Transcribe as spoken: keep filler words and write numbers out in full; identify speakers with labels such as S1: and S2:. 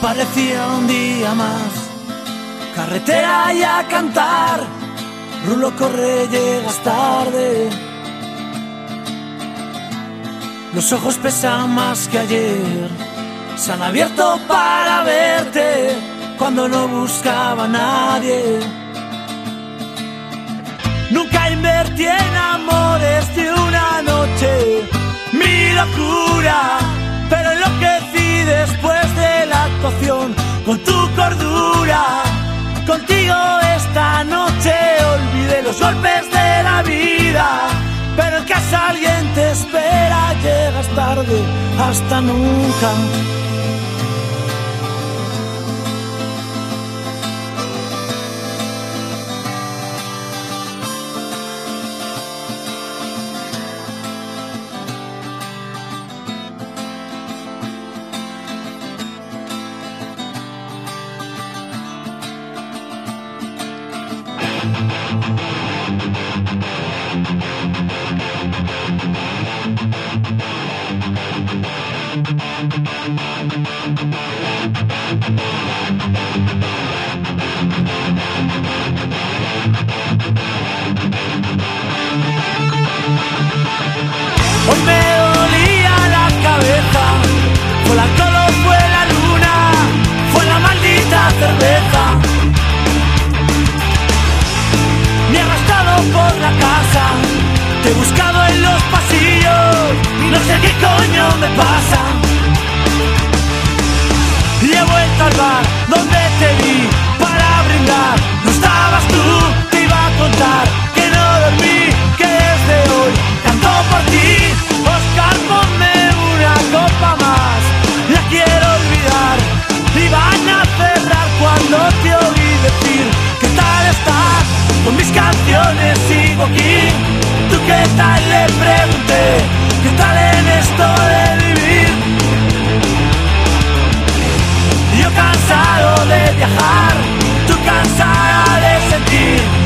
S1: Parecía un día más, carretera y a cantar. Rulo, corre, llegas tarde. Los ojos pesan más que ayer, se han abierto para verte cuando no buscaba a nadie. Nunca invertí en amores de una noche, mi locura, pero enloquecí después de la actuación con tu cordura. Contigo esta noche olvidé los golpes de la vida, pero en casa alguien te espera, llegas tarde hasta nunca. Hoy me dolía la cabeza, fue el alcohol o fue la luna, fue la maldita cerveza. Me he arrastrado por la casa, te he buscado en los pasillos y no sé qué coño me pasa. Y he vuelto al bar donde te vi para brindar, no estabas tú, te iba a contar que no dormí, que desde hoy canto por ti. Oscar, ponme una copa más, la quiero olvidar. Y van a cerrar cuando te oí decir ¿qué tal estás? Con mis canciones sigo aquí. ¿Tú qué tal? Le pregunté ¿qué tal en esto de vivir? Yo cansado de viajar, tú cansada de sentir